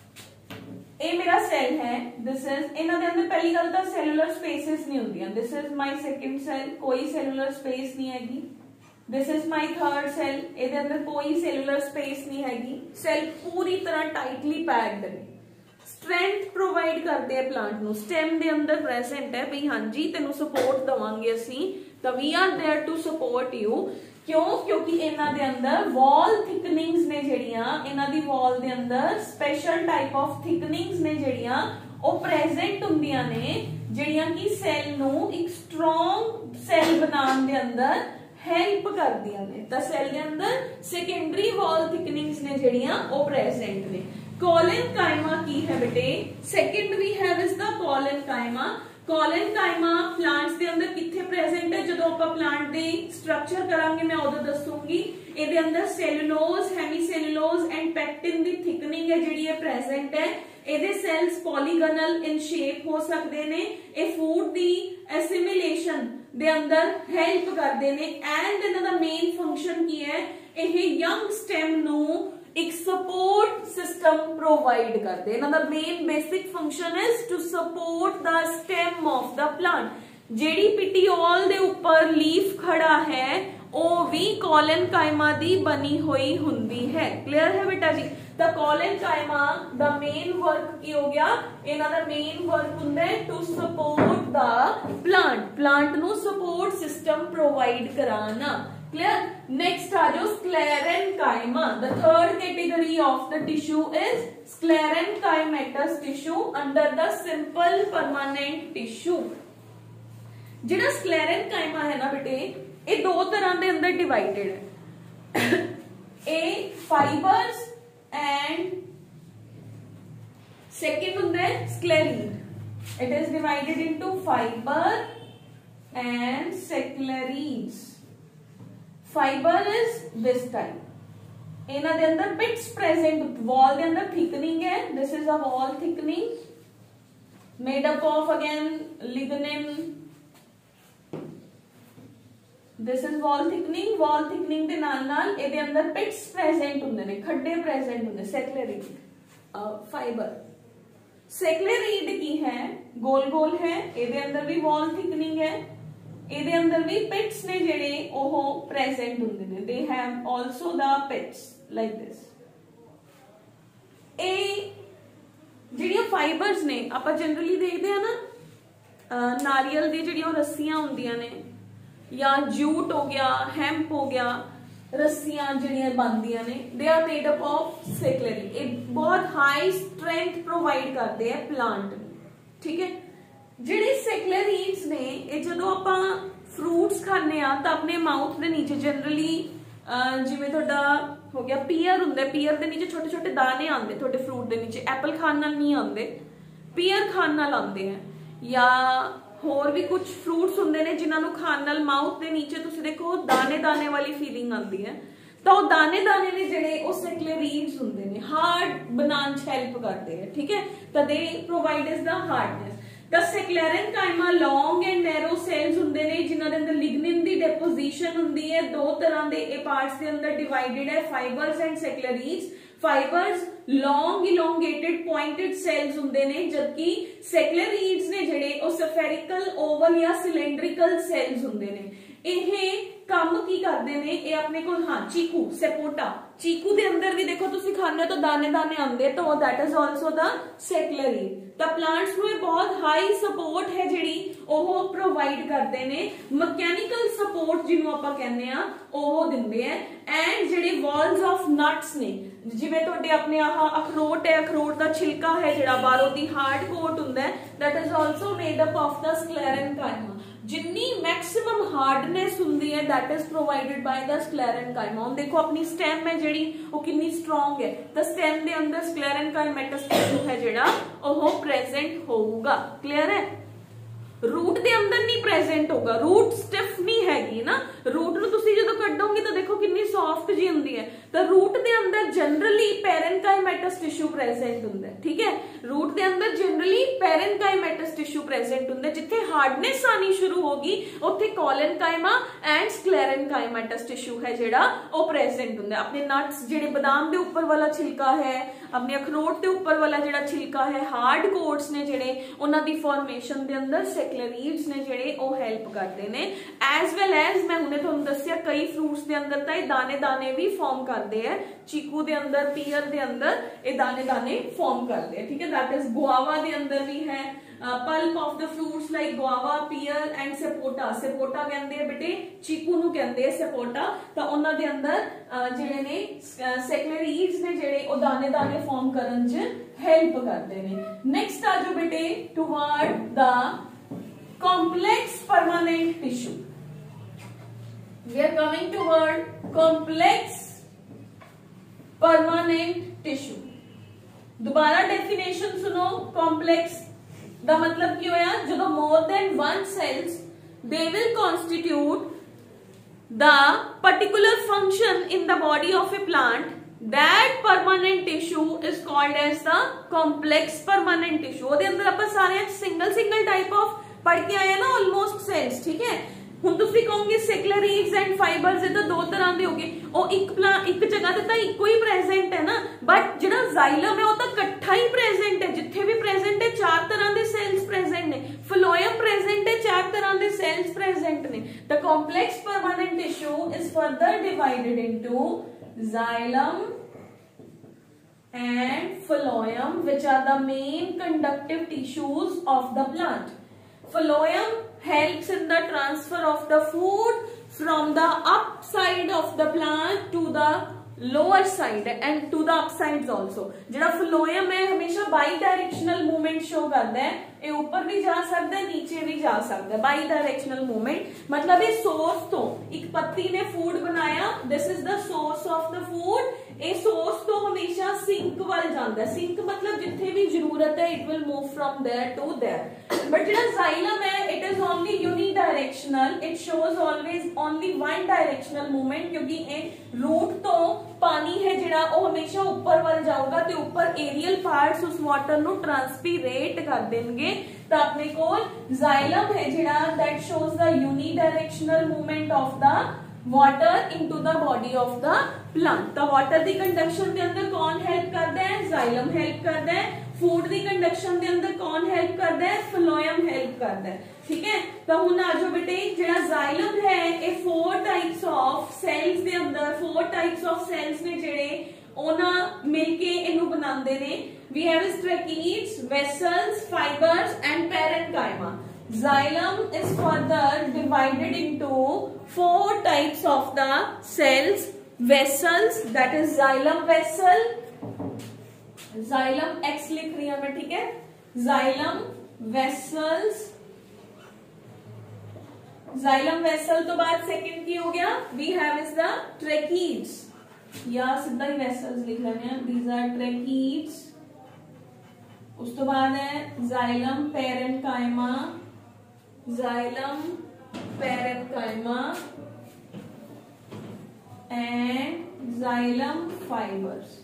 ये मेरा सेल है, दिस इज इन्हां दे अंदर पहली गल तो सेलुलर स्पेसेस नहीं होंदियां। This is my second cell, कोई सेलुलर स्पेस नहीं हैगी। This is my third cell, ਇਹਦੇ अंदर कोई सेलुलर स्पेस नहीं हैगी। सेल पूरी तरह टाइटली पैक्ड है, स्ट्रेंथ प्रोवाइड करते हैं प्लांट ਨੂੰ। स्टेम ਦੇ ਅੰਦਰ प्रेजेंट है भी हाँ जी तेनू सपोर्ट दवांगे ਅਸੀਂ, ਤਾਂ we are there to support you. क्यों? क्योंकि इन्हां दे अंदर वॉल थिकनिंग्स ने जेड़ियां, इन्हां दी वॉल दे अंदर स्पेशल टाइप ऑफ थिकनिंग्स ने जेड़ियां ओ प्रेजेंट हुंदियां ने, जेड़ियां कि सेल नू एक स्ट्रॉन्ग सेल बनाने दे अंदर हेल्प करदियां ने। तां सेल दे अंदर सेकेंडरी वॉल थिकनिंग्स ने जेड़ियां ओ प्रेजेंट ने। कोलेनकाइमा की है बेटे? Second we have is the collenchyma. Collenchyma plants दे अंदर किथे प्रेजेंट है, जदों आपां प्लांट दे स्ट्रक्चर करांगे मैं उदों दसूंगी। इहदे अंदर सेलुलोज, हेमीसेलुलोज एंड पेक्टिन दी थिकनिंग है जेड़ी है प्रेजेंट है। इहदे सेल्स पॉलीगोनल इन शेप हो सकदे ने। ए फूड दी एसिमिलेशन दे अंदर हेल्प करदे ने एंड इन्हां दा मेन फंक्शन की है, यह यंग स्टेम नू एक सपोर्ट सिस्टम प्रोवाइड करते। इन्हां दा main basic function is to support the stem of the plant. जेड़ी पिटियोल दे ऊपर लीफ खड़ा है वो भी कोलेनकाइमा दी बनी हुई हुंदी है। क्लियर है बेटा जी? The collenchyma the main work की हो गया, इन्हां दा मेन वर्क हुंदा है to support the plant, plant नू सपोर्ट सिस्टम प्रोवाइड कराना। क्लियर? नेक्स्ट आ जाओ sclerenchyma. The third category of the tissue is sclerenchymatous tissue under the simple permanent tissue. जेड़ा स्क्लेरेनकाइमा है ना बेटे, ये दो तरह के अंदर डिवाइडेड है, ए फाइबर्स एंड सेकंड हुंदा है sclereid. It is divided into fibre and sclereids. Fibre is this type, इन्हां दे अंदर बिट्स प्रेजेंट, वॉल दे अंदर थिकनिंग है। This is a wall thickening made up of again lignin, this is wall thickening. Wall thickening के नाल नाल इहदे अंदर पिट्स प्रेजेंट हुंदे ने, खड्डे प्रेजेंट हुंदे। सेक्लेरीड फाइबर सेक्लेरीड की है, गोल गोल है, इहदे अंदर भी वॉल थिकनिंग है, इहदे अंदर भी पिट्स ने जेडे ओह प्रेजेंट हुंदे ने। They have also the pits like this. ए ਜਿਹੜੀਆਂ फाइबर्स ने ਆਪਾਂ जनरली देखते हैं ना नारियल दी ਜਿਹੜੀਆਂ ਰੱਸੀਆਂ ਹੁੰਦੀਆਂ ਨੇ ਜਾਂ ਜੂਟ ਹੋ ਗਿਆ, ਹੈਂਪ ਹੋ ਗਿਆ, ਰੱਸੀਆਂ ਜਿਹੜੀਆਂ ਬਣਦੀਆਂ ਨੇ, they are made up of सेक्लेरी। ਇਹ ਬਹੁਤ ਹਾਈ ਸਟਰੈਂਥ ਪ੍ਰੋਵਾਈਡ ਕਰਦੇ ਆ ਪਲਾਂਟ ਨੂੰ, ਠੀਕ ਹੈ। ਜਿਹੜੇ सेक्लेरीड्स ਨੇ ਇਹ ਜਦੋਂ ਆਪਾਂ ਫਰੂਟਸ ਖਾਂਦੇ ਆ ਤਾਂ ਆਪਣੇ ਮਾਊਥ ਦੇ ਨੀਚੇ ਜਨਰਲੀ ਜਿਵੇਂ ਤੁਹਾਡਾ हो गया पीयर हुंदे, पीयर दे नीचे छोटे छोटे दाने आंदे, छोटे फ्रूट दे नीचे एप्पल खान नाल नहीं आंदे, पीयर खान नाल आंदे हैं। या होर भी कुछ फ्रूट्स हुंदे ने जिन्हां नूं खान नाल माउथ दे नीचे तुसीं देखो दाने दाने वाली फीलिंग आंदी है, तो दाने दाने ने जिहड़े ओ सेक्लेरीड्स हुंदे ने, हार्ड बनाने च हेल्प करदे हैं, ठीक है। तो they provide is the hardness. The sclerenchyma long and narrow cells ਹੁੰਦੇ ਨੇ ਜਿਨ੍ਹਾਂ ਦੇ ਅੰਦਰ ਲਿਗਨਿਨ ਦੀ ਡਿਪੋਜੀਸ਼ਨ ਹੁੰਦੀ ਹੈ। ਦੋ ਤਰ੍ਹਾਂ ਦੇ ਇਹ ਪਾਰਟਸ ਦੇ ਅੰਦਰ ਡਿਵਾਈਡਡ ਹੈ, fibres and sclereids. Fibres long elongated pointed cells ਹੁੰਦੇ ਨੇ, ਜਦਕਿ ਸੈਕਲਰੀਜ਼ ਨੇ ਜਿਹੜੇ ਉਹ spherical oval ਜਾਂ cylindrical cells ਹੁੰਦੇ ਨੇ। ਇਹ ਕੰਮ ਕੀ ਕਰਦੇ ਨੇ, ਇਹ ਆਪਣੇ ਕੋਲ ਹਾਂ ਚੀਕੂ ਸੈਪੋਟਾ, ਚੀਕੂ ਦੇ ਅੰਦਰ ਵੀ ਦੇਖੋ ਤੁਸੀਂ ਖਾਣੇ ਤਾਂ ਦਾਣੇ ਦਾਣੇ ਆਉਂਦੇ, ਤਾਂ that is also the seclery। ਤਾਂ ਪਲਾਂਟਸ ਨੂੰ ਇਹ ਬਹੁਤ ਹਾਈ ਸਪੋਰਟ ਹੈ ਜਿਹੜੀ ਉਹ ਪ੍ਰੋਵਾਈਡ ਕਰਦੇ ਨੇ, ਮਕੈਨੀਕਲ ਸਪੋਰਟ ਜਿਹਨੂੰ ਆਪਾਂ ਕਹਿੰਦੇ ਆ ਉਹ ਦਿੰਦੇ ਆ। ਐਂਡ ਜਿਹੜੇ ਵਾਲਸ ਆਫ ਨਟਸ ਨੇ, ਜਿਵੇਂ ਤੁਹਾਡੇ ਆਪਣੇ ਆਹ ਅਖਰੋਟ ਹੈ, ਅਖਰੋਟ ਦਾ ਛਿਲਕਾ ਹੈ ਜਿਹੜਾ ਬਾਹਰੋਂ ਦੀ ਹਾਰਡ ਕੋਟ ਹੁੰਦਾ ਹੈ, that is also made up of the sclerenchyma। जिन्नी मैक्सिमम हार्डनेस हुंदी है that is provided by the sclerenchyma। ਹੁਣ देखो अपनी स्टेम है ਜਿਹੜੀ ਉਹ ਕਿੰਨੀ स्ट्रांग है, ਤਾਂ स्टेम ਦੇ ਅੰਦਰ sclerenchymatous tissue है ਜਿਹੜਾ ਉਹ प्रेजेंट होगा। क्लियर है। रूट ਦੇ ਅੰਦਰ ਨਹੀਂ प्रेजेंट होगा, रूट स्टिफ नहीं हैगी ना। रूट ਨੂੰ ਤੁਸੀਂ ਜਦੋਂ ਕੱਢੋਗੇ ਤਾਂ ਦੇਖੋ ਕਿੰਨੀ ਸੌਫਟ ਜੀ ਹੁੰਦੀ ਹੈ, ਤਾਂ रूट ਦੇ ਅੰਦਰ ਜਨਰਲੀ ਪੈਰੇਨਕਾਈਮੈਟਸ ਟਿਸ਼ੂ प्रेजेंट ਹੁੰਦਾ ਹੈ, ठीक है। रूट ਦੇ ਅੰਦਰ ਜਨਰਲੀ ਪੈਰੇਨਕਾਈਮੈਟਸ ਟਿਸ਼ੂ प्रेजेंट ਹੁੰਦਾ ਹੈ। ਜਿੱਥੇ ਹਾਰਡਨੈਸ ਆਣੀ ਸ਼ੁਰੂ ਹੋਗੀ ਉੱਥੇ ਕੋਲਨਕਾਈਮਾ ਐਂਡ ਸਕਲੇਰਨਕਾਈਮੈਟਸ ਟਿਸ਼ੂ ਹੈ ਜਿਹੜਾ ਉਹ प्रेजेंट ਹੁੰਦਾ ਹੈ। ਆਪਣੇ ਨਟਸ ਜਿਹੜੇ ਬਦਾਮ ਦੇ ਉੱਪਰ ਵਾਲਾ ਛਿਲਕਾ ਹੈ, ਆਪਣੇ ਅਖਰੋਟ ਦੇ ਉੱਪਰ ਵਾਲਾ ਜਿਹੜਾ ਛਿਲਕਾ ਹੈ, ਹਾਰਡ ਕੋਟਸ ਨੇ ਜਿਹੜੇ ਉਹਨਾਂ ਦੀ ਫਾਰਮੇਸ਼ਨ ਦੇ ਅੰਦਰ सेक्लेरीड्स ने ਜਿਹੜੇ ਉਹ ਹੈਲਪ ਕਰਦੇ ਨੇ। ਐਜ਼ ਵੈਲ ਐਜ਼ ਮੈਂ ਹੁਣੇ ਤੁਹਾਨੂੰ ਦੱਸਿਆ ਕਈ ਫਰੂਟਸ ਦੇ ਅੰਦਰ ਤਾਂ ਇਹ ਦਾਣੇ ਦਾਣੇ ਵੀ ਫਾਰਮ ਕਰਦੇ ਆ, ਚੀਕੂ ਦੇ ਅੰਦਰ, ਪੀਅਰ ਦੇ ਅੰਦਰ ਇਹ ਦਾਣੇ ਦਾਣੇ ਫਾਰਮ ਕਰਦੇ ਆ, ਠੀਕ ਹੈ। ਦੈਟ ਇਜ਼ ਗੁਆਵਾ ਦੇ ਅੰਦਰ ਵੀ ਹੈ, pulp of the fruits like guava, pear and sapota. Sapota ਕਹਿੰਦੇ ਆ ਬੇਟੇ, ਚੀਕੂ ਨੂੰ ਕਹਿੰਦੇ ਆ ਸਪੋਟਾ। ਤਾਂ ਉਹਨਾਂ ਦੇ ਅੰਦਰ ਜਿਹੜੇ ਨੇ ਸੈਕਲਰੀड्स ਨੇ ਜਿਹੜੇ ਉਹ ਦਾਣੇ ਦਾਣੇ ਫਾਰਮ ਕਰਨ 'ਚ ਹੈਲਪ ਕਰਦੇ ਨੇ। ਨੈਕਸਟ ਆ ਜਾਓ ਬੇਟੇ toward the complex permanent tissue। We are coming toward complex permanent tissue। दोबारा definition सुनो। complex दा मतलब की होया, ਜਦੋਂ more than one cells they will constitute the particular function in the body of a plant, that permanent tissue is called as the complex permanent tissue। ਉਹਦੇ ਅੰਦਰ ਆਪਾਂ ਸਾਰੇ single single type of पढ़ के आए ना ऑलमोस्ट सेल्स, ठीक है। ਹੁਣ ਤੁਸੀਂ ਕਹੋਗੇ ਸੈਕਲਰੀड्स ਐਂਡ ਫਾਈਬਰਸ ਇਹ ਤਾਂ ਦੋ ਤਰ੍ਹਾਂ ਦੇ ਹੋਗੇ, ਉਹ ਇੱਕ ਪਲਾਂ ਇੱਕ ਜਗ੍ਹਾ ਤੇ ਤਾਂ ਇੱਕੋ ਹੀ ਪ੍ਰੈਜ਼ੈਂਟ ਹੈ ਨਾ, ਬਟ ਜਿਹੜਾ ਜ਼ਾਈਲਮ ਹੈ ਉਹ ਤਾਂ ਇਕੱਠਾ ਹੀ ਪ੍ਰੈਜ਼ੈਂਟ ਹੈ। ਜਿੱਥੇ ਵੀ ਪ੍ਰੈਜ਼ੈਂਟ ਹੈ ਚਾਰ ਤਰ੍ਹਾਂ ਦੇ ਸੈਲਸ ਪ੍ਰੈਜ਼ੈਂਟ ਨੇ, ਫਲੋਇਮ ਪ੍ਰੈਜ਼ੈਂਟ ਹੈ, ਚਾਰ ਤਰ੍ਹਾਂ ਦੇ ਸੈਲਸ ਪ੍ਰੈਜ਼ੈਂਟ ਨੇ। ਤਾਂ complex permanent tissue is further divided into xylem and phloem, which are the main conductive tissues of the plant। Phloem helps in the transfer of the food from the upside of the plant to the lower side and to the upsides also। ਜਿਹੜਾ phloem है हमेशा by directional movement show करता है, ये ऊपर भी जा सकता है, नीचे भी जा सकता है। बाई डायरेक्शनल मूवमेंट मतलब ये सोर्स तो एक पत्ती ने फूड बनाया, this is the source of the food. ਇਹ सोर्स तो हमेशा सिंक ਵੱਲ ਜਾਂਦਾ ਹੈ। सिंक मतलब जिथे भी जरूरत है it will move from there to there। but ਜਿਹੜਾ xylem है it is only unidirectional, it shows always only one directional movement, क्योंकि ਇਹ रूट तो पानी है ਜਿਹੜਾ ਉਹ ਹਮੇਸ਼ਾ ਉੱਪਰ ਵੱਲ ਜਾਊਗਾ ਤੇ ਉੱਪਰ एरियल पार्ट्स उस वाटर ਨੂੰ ट्रांसपीरेट कर देंगे। तो अपने को जाइलम है जिहड़ा that shows the unidirectional movement of the water into the body of the plant. तो वाटर दी कंडक्शन दे अंदर कौन हेल्प करदा है? जाइलम हेल्प करदा है। फूड दी कंडक्शन दे अंदर कौन हेल्प करदा है? फ्लोएम हेल्प करदा है। ठीक है, तो हुण आ जाओ बेटे, जिहड़ा जाइलम है ये फोर टाइप्स ऑफ सेल्स दे अंदर फोर टाइप्स ऑफ सेल्स ने जिहड़े ओना मिलके इनू बनांदे ने। We have tracheids, vessels, fibres and parenchyma. Xylem is further divided into four types of the cells, vessels, that is xylem vessel, xylem X लिख रही हूं मैं, ठीक है, xylem vessels, xylem vessel तो बाद सेकंड की हो गया, we have is the tracheids, या सीधा ही vessels लिख लेने हैं, these are tracheids। उस तो बाद है xylem parenchyma, xylem parenchyma and xylem fibers।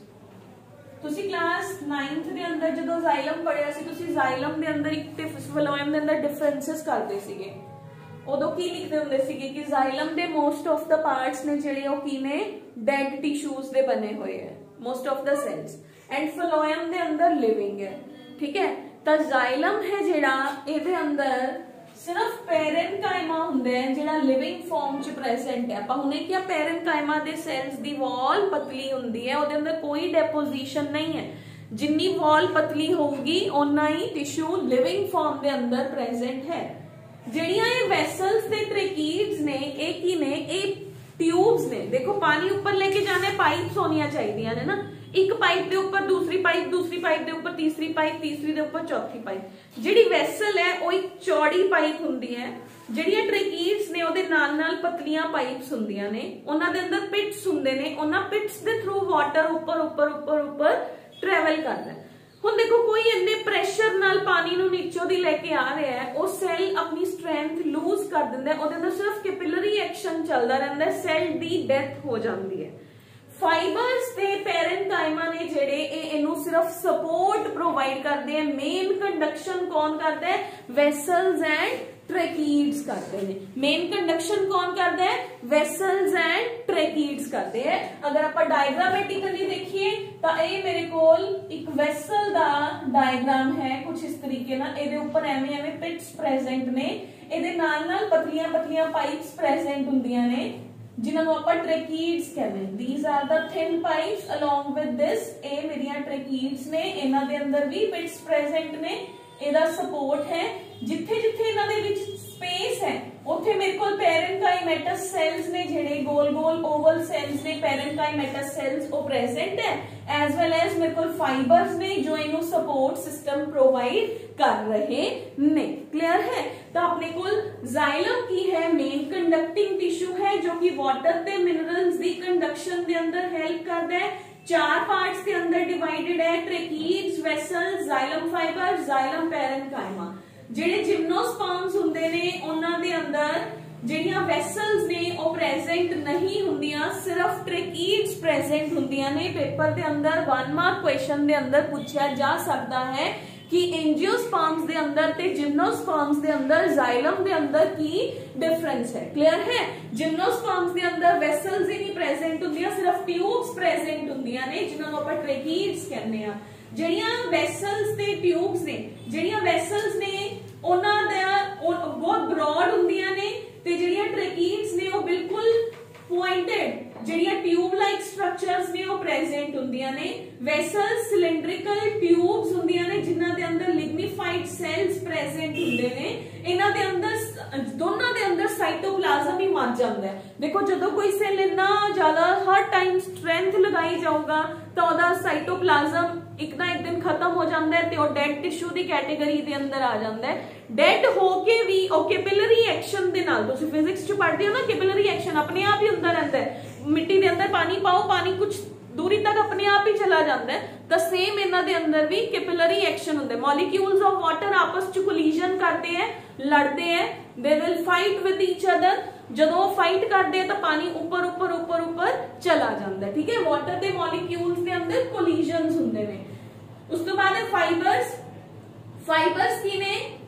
ਤੁਸੀਂ क्लास नाइन्थ ਦੇ ਅੰਦਰ ਜਦੋਂ xylem ਪੜਿਆ ਸੀ, ਤੁਸੀਂ xylem ਦੇ ਅੰਦਰ ਇੱਕ ਤੇ phloem ਦੇ ਅੰਦਰ ਡਿਫਰੈਂਸਸ ਕਰਦੇ ਸੀਗੇ। ਉਦੋਂ ਕੀ ਲਿਖਦੇ ਹੁੰਦੇ ਸੀਗੇ ਕਿ xylem ਦੇ ਮੋਸਟ ਆਫ ਦਾ ਪਾਰਟਸ ਨੇ ਜਿਹੜੇ ਉਹ ਕੀ ਨੇ? ਡੈਡ ਟਿਸ਼ੂਜ਼ ਦੇ ਬਣੇ ਹੋਏ ਹੈ, most of the cells, and phloem ਦੇ ਅੰਦਰ ਲਿਵਿੰਗ ਹੈ। ਠੀਕ ਹੈ, ਤਾਂ xylem ਹੈ ਜਿਹੜਾ ਇਹਦੇ ਅੰਦਰ सिर्फ पैरेन्काइमा हुंदे हैं जिहड़ा लिविंग फॉर्म च प्रेजेंट है। आपां हुणे क्या पैरेन्काइमा दे सेल्स दी वॉल पतली हुंदी है, ओदे अंदर कोई डेपोजिशन नहीं है। जिन्नी वॉल पतली होगी उन्ना ही टिश्यू लिविंग फॉर्म दे अंदर प्रेजेंट है। जिहड़ियां ये वेसल्स ते ट्रैकीड्स ने, ये की ने? ये ट्यूब्स ने। देखो पानी ऊपर लेके जाने पाइप्स होनियां चाहिए ने ना, एक पाइप दे ऊपर दूसरी पाइप, दूसरी पाइप दे ऊपर तीसरी पाइप, तीसरी दे ऊपर चौथी पाइप। जिहड़ी वैसल है वो एक चौड़ी पाइप हुंदी है। जिहड़ियां ट्रैकीड्स ने ओदे नाल नाल पतलियां पाइप्स हुंदियां ने, उन्हां दे अंदर पिट्स हुंदे ने, उन्हां पिट्स दे थ्रू वाटर ऊपर ऊपर ऊपर ऊपर ट्रैवल करदा है। हुण देखो कोई इन्ने प्रेशर नाल पानी नूं नीचों दी लेके आ रहा है, वो सेल अपनी स्ट्रेंथ लूज कर दिंदा है, ओदे अंदर सिर्फ कैपिलरी एक्शन चलदा रहिंदा है, सेल दी डेथ हो जाती है। फाइबर्स ते पैरेन्काइमा ने जेड़े इनू सिर्फ सपोर्ट प्रोवाइड करते हैं। मेन कंडक्शन कौन करता है? वेसल्स एंड ट्रैकीड्स करते हैं। मेन कंडक्शन कौन करता है? वेसल्स एंड ट्रैकीड्स करते हैं। अगर आप डायग्रामेटिकली देखिए तो ये मेरे कोल एक वेसल दा डायग्राम है कुछ इस तरीके ना, इहदे ऊपर एवें एवें पिट्स प्रेजेंट ने, इहदे नाल नाल पतलियां पतलियां पाइप्स प्रेजेंट हुंदियां ने जिन्होंने आप ट्रैकीड्स कहते हैं। These are the thin pipes along with this, ए मेरिया ट्रैकीड्स ने, इन्हां दे अंदर भी पिट्स प्रेजेंट ने, इहदा सपोर्ट है। जिथे जिथे इन्हां दे विच स्पेस है उत्थे मेरे कोल पैरेन्काइमेटस सेल्स ने, जेड़े गोल गोल ओवल सेल्स ने, पैरेन्काइमेटस सेल्स वो प्रेजेंट है, एज वेल एज मेरे कोल फाइबर्स ने जो इनू सपोर्ट सिस्टम प्रोवाइड कर रहे ने। क्लियर है? तो अपने कोल जाइलम की है मेन कंडक्टिंग टिश्यू है जो कि वाटर ते मिनरल्स दी कंडक्शन दे अंदर हेल्प करदा है। चार पार्ट्स के अंदर डिवाइडेड है, tracheids, vessels, xylem fibre, xylem parenchyma. जेडे जिम्नोस्पर्म्स हुंदे ने उन्हां दे अंदर ਜਿਹੜੀਆਂ ਵੈਸਲਸ ਨੇ ਉਹ ਪ੍ਰੈਜ਼ੈਂਟ ਨਹੀਂ ਹੁੰਦੀਆਂ, ਸਿਰਫ ਟ੍ਰੈਕੀਡਸ ਪ੍ਰੈਜ਼ੈਂਟ ਹੁੰਦੀਆਂ ਨੇ। ਪੇਪਰ ਦੇ ਅੰਦਰ वन ਮਾਰਕ ਕੁਐਸਚਨ ਦੇ ਅੰਦਰ ਪੁੱਛਿਆ ਜਾ ਸਕਦਾ ਹੈ कि एंजियोस्पर्म्स ਦੇ ਅੰਦਰ ਤੇ जिम्नोस्पर्म्स ਦੇ ਅੰਦਰ जाइलम ਦੇ ਅੰਦਰ ਕੀ डिफरेंस है। क्लियर है? जिम्नोस्पर्म्स ਦੇ ਅੰਦਰ ਵੈਸਲਸ ਹੀ ਨਹੀਂ ਪ੍ਰੈਜ਼ੈਂਟ ਹੁੰਦੀਆਂ, ਸਿਰਫ ਟਿਊਬਸ ਪ੍ਰੈਜ਼ੈਂਟ ਹੁੰਦੀਆਂ ਨੇ ਜਿਨ੍ਹਾਂ ਨੂੰ ਆਪਾਂ ਟ੍ਰੈਕੀਡਸ ਕਹਿੰਦੇ ਆ। ਜਿਹੜੀਆਂ ਵੈਸਲਸ ਤੇ ਟਿਊਬਸ ਨੇ, ਜਿਹੜੀਆਂ ਵੈਸਲਸ ਨੇ ਉਹਨਾਂ ਦਾ ਬਹੁਤ ਬ੍ਰੌਡ ਹੁੰਦੀਆਂ ਨੇ ਤੇ ਜਿਹੜੀਆਂ ਟ੍ਰੈਕੀਡਸ ਨੇ ਉਹ ਬਿਲਕੁਲ ਪੁਆਇੰਟਡ, ਜਿਹੜੀਆਂ ਟਿਊਬ ਲਾਈਕ ਸਟਰਕਚਰਸ ਨੇ ਉਹ ਪ੍ਰੈਜ਼ੈਂਟ ਹੁੰਦੀਆਂ ਨੇ। ਵੈਸਲਸ ਸਿਲਿੰਡ੍ਰਿਕਲ ਟਿਊਬਸ ਹੁੰਦੀਆਂ ਨੇ ਜਿਨ੍ਹਾਂ ਦੇ ਅੰਦਰ ਲਿਗਨੀਫਾਈਡ ਸੈਲਸ ਪ੍ਰੈਜ਼ੈਂਟ ਹੁੰਦੇ ਨੇ। ਇਹਨਾਂ ਦੇ ਅੰਦਰ ਦੋਨਾਂ ਦੇ ਅੰਦਰ ਸਾਈਟੋਪਲਾਜ਼ਮ ਹੀ ਮਰ ਜਾਂਦਾ ਹੈ। ਦੇਖੋ ਜਦੋਂ ਕੋਈ ਸੈੱਲ ਇੰਨਾ ਜ਼ਿਆਦਾ ਹਰ ਟਾਈਮ ਸਟਰੈਂਥ ਲਗਾਈ ਜਾਊਗਾ ਤਾਂ ਉਹਦਾ ਸਾਈਟੋਪਲਾਜ਼ਮ ਇੱਕ ਨਾ ਇੱਕ ਦਿਨ ਖਤਮ ਹੋ ਜਾਂਦਾ ਹੈ ਤੇ ਉਹ ਡੈਡ ਟਿਸ਼ੂ ਦੀ ਕੈਟੇਗਰੀ ਦੇ ਅੰਦਰ ਆ ਜਾਂਦਾ ਹੈ। ਡੈਡ ਹੋ ਕੇ ਵੀ ਉਹ ਕੈਪਿਲਰੀ ਐਕਸ਼ਨ ਦੇ ਨਾਲ, ਤੁਸੀਂ ਫਿਜ਼ਿਕਸ ਚ ਪੜ੍ਹਦੇ ਹੋ ਨਾ, ਕੈਪਿਲਰੀ ਐਕਸ਼ਨ ਆਪਣੇ ਆਪ ਹੀ ਹੁੰਦਾ ਰਹਿੰਦਾ ਹੈ। ਮਿੱਟੀ ਦੇ ਅੰਦਰ ਪਾਣੀ ਪਾਓ, ਪਾਣੀ ਕੁਝ दूरी तक अपने आप ही चला जाता है। तो सेम इन्हां दे अंदर भी कैपिलरी एक्शन होंदा है। मॉलिक्यूल्स ऑफ वाटर आपस च कोलिजन करते हैं, लड़ते हैं, they will fight with each other. जदों फाइट करते हैं तो पानी ऊपर ऊपर ऊपर ऊपर चला जाता है। ठीक है, वाटर के मॉलिक्यूल्स के अंदर कोलिजन्स होंदे ने। उस तो बाद फाइबर्स, फाइबर्स की ने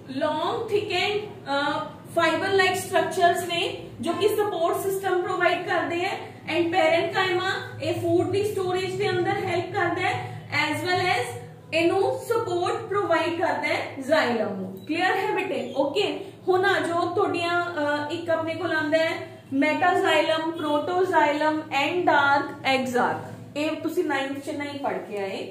long thick and fibre like structures ने जो कि सपोर्ट सिस्टम प्रोवाइड करते हैं एंड पेरेनकाइमा ये फूड की स्टोरेज के अंदर हेल्प करता है एज वेल एज इनू सपोर्ट प्रोवाइड करता है जाइलम। क्लियर है बेटे? ओके हुण जो थोड़ियां एक अपने को आंदा है मेटाजाइलम, प्रोटोजाइलम, एंडार्क, एक्सार्क, ये तुसी नाइन्थ च नहीं पढ़ के आए।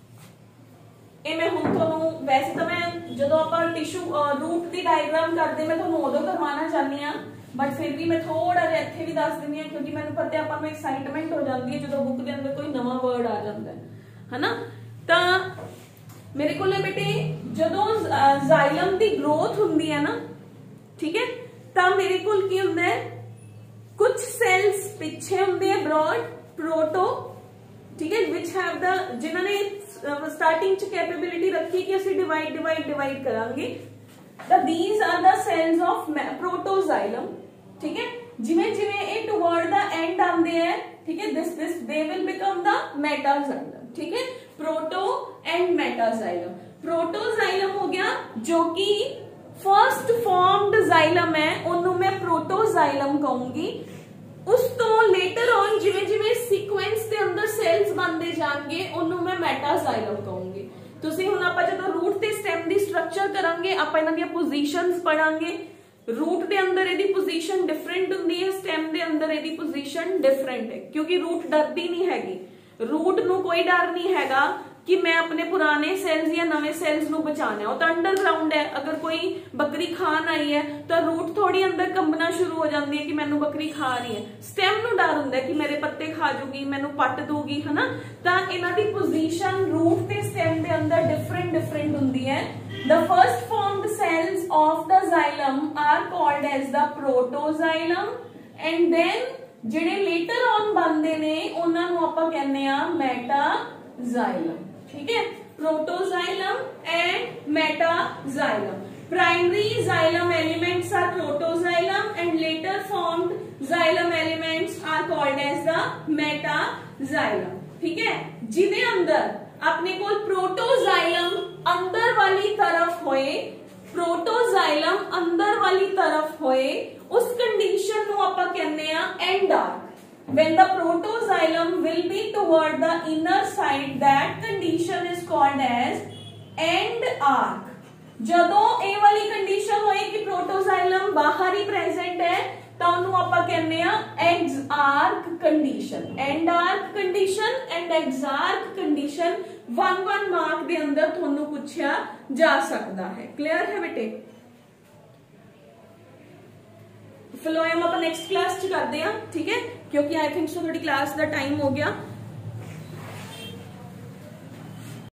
ਇਹ मैं ਹੁਣ ਤੁਹਾਨੂੰ वैसे तो मैं ਜਦੋਂ ਆਪਾਂ टिश्यू रूट ਦੀ डायग्राम ਕਰਦੇ मैं ਤੁਹਾਨੂੰ ਉਦੋਂ ਕਰਵਾਉਣਾ ਚਾਹਨੀ ਆ बट फिर भी मैं थोड़ा ਜਿਹਾ ਇੱਥੇ ਵੀ ਦੱਸ ਦਿੰਨੀ ਆ ਕਿਉਂਕਿ ਮੈਨੂੰ ਪਤਾ ਆਪਾਂ ਨੂੰ ਐਕਸਾਈਟਮੈਂਟ ਹੋ ਜਾਂਦੀ ਹੈ ਜਦੋਂ ਬੁੱਕ ਦੇ ਅੰਦਰ ਕੋਈ ਨਵਾਂ ਵਰਡ ਆ ਜਾਂਦਾ ਹੈ ਹਨਾ। ਤਾਂ ਮੇਰੇ ਕੋਲੇ ਬੇਟੇ ਜਦੋਂ ਜ਼ਾइलम ਦੀ ਗਰੋਥ ਹੁੰਦੀ ਹੈ ਨਾ ਠੀਕ ਹੈ ਤਾਂ ਮੇਰੇ ਕੋਲ ਕੀ ਹੁੰਦਾ ਹੈ कुछ सेल्स पिछे होंगे ब्रॉड प्रोटो ठीक है विच हैव द जिन्होंने स्टार्टिंग च कैपेबिलिटी रखी कि असं डिवाइड डिवाइड डिवाइड करांगे the these are the cells of protoxylem ठीक है। जिवें जिवें ये टुवर्ड द एंड आंदे हैं ठीक है this this they will become the metaxylem ठीक है। प्रोटो एंड मेटाजाइलम, प्रोटोजाइलम हो गया जो कि फर्स्ट फॉर्म्ड जाइलम है उन्होंने मैं प्रोटोजाइलम कहूंगी। उस तो लेटर ऑन जिवें जिवें सीक्वेंस के अंदर सेल्स बनते जाएंगे उन्होंने मैं मेटाजाइलम कहूंगी। तुसी हुण आपां जदों रूट ते स्टेम दी स्ट्रक्चर करांगे आपां इन्हां दी पोजीशंस पढ़ांगे। रूट के अंदर इहदी पोजीशन डिफरेंट हुंदी है, स्टेम के अंदर इहदी पोजीशन डिफरेंट है क्योंकि रूट डरदी नहीं हैगी। रूट नूं कोई डर नहीं हैगा कि मैं अपने पुराने सेल्स या नवे सेल्स नु बचाना है, तो अंडरग्राउंड है। अगर कोई बकरी खान आई है तो रूट थोड़ी अंदर कंबना शुरू हो जाती है कि मैनू बकरी खा रही है। स्टेम नु डर हुंदा है कि मेरे पत्ते खा जूगी, मैनू पट दूगी है ना। तो इन्हां दी पोजीशन रूट ते स्टेम दे अंदर डिफरेंट डिफरेंट हुंदी है। The first formed cells of the xylem are called as the protoxylem and then जिहड़े लेटर ऑन बनदे ने उन्हां नू आपां कहने आ मेटाजाइलम ठीक है। Protoxylem and metaxylem, primary xylem elements are protoxylem and later formed xylem elements are called as the metaxylem ठीक है। जिदे अंदर अपने को प्रोटोजाइलम अंदर वाली तरफ होए, प्रोटोजाइलम अंदर वाली तरफ होए उस कंडीशन नू आपां कहने आ एंडार्क। When the protoxylem will be toward the inner side, that condition is called as end arc. जदों ए वाली कंडीशन होए कि प्रोटोजाइलम बाहर ही प्रेजेंट है तो उन्होंने आपां कहने आ exarch condition, end arc condition and exarch condition one one mark दे अंदर थोनू पूछा जा सकता है। क्लियर है बेटे? फिलोयम आप नेक्स्ट क्लास च करते हैं ठीक है क्योंकि आई थिंक सो थोड़ी क्लास का टाइम हो गया।